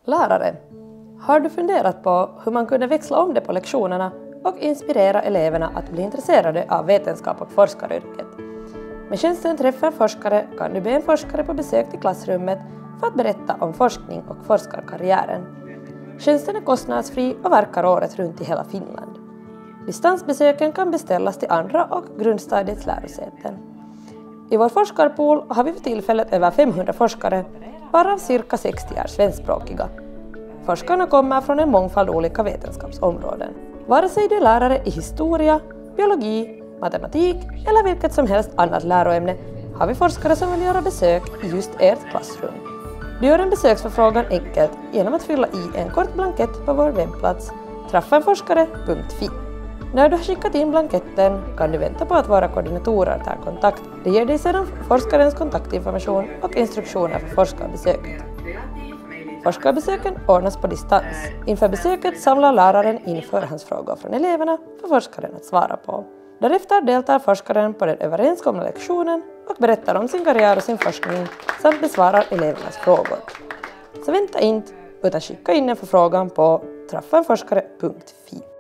Lärare, har du funderat på hur man kunde växla om det på lektionerna och inspirera eleverna att bli intresserade av vetenskap och forskaryrket? Med tjänsten Träffa en forskare kan du be en forskare på besök till klassrummet för att berätta om forskning och forskarkarriären. Tjänsten är kostnadsfri och verkar året runt i hela Finland. Distansbesöken kan beställas till andra och grundstadiets lärosäten. I vår forskarpool har vi för tillfället över 500 forskare, varav cirka 60 är svenskspråkiga. Forskarna kommer från en mångfald olika vetenskapsområden. Vare sig du är lärare i historia, biologi, matematik eller vilket som helst annat läroämne har vi forskare som vill göra besök i just ert klassrum. Du gör en besöksförfrågan enkelt genom att fylla i en kort blankett på vår webbplats traffaenforskare.fi. När du har skickat in blanketten kan du vänta på att våra koordinatorer tar kontakt. Det ger dig sedan forskarens kontaktinformation och instruktioner för forskarbesöket. Forskarbesöken ordnas på distans. Inför besöket samlar läraren in förhandsfrågor från eleverna för forskaren att svara på. Därefter deltar forskaren på den överenskomna lektionen och berättar om sin karriär och sin forskning samt besvarar elevernas frågor. Så vänta inte utan skicka in en förfrågan på traffaenforskare.fi.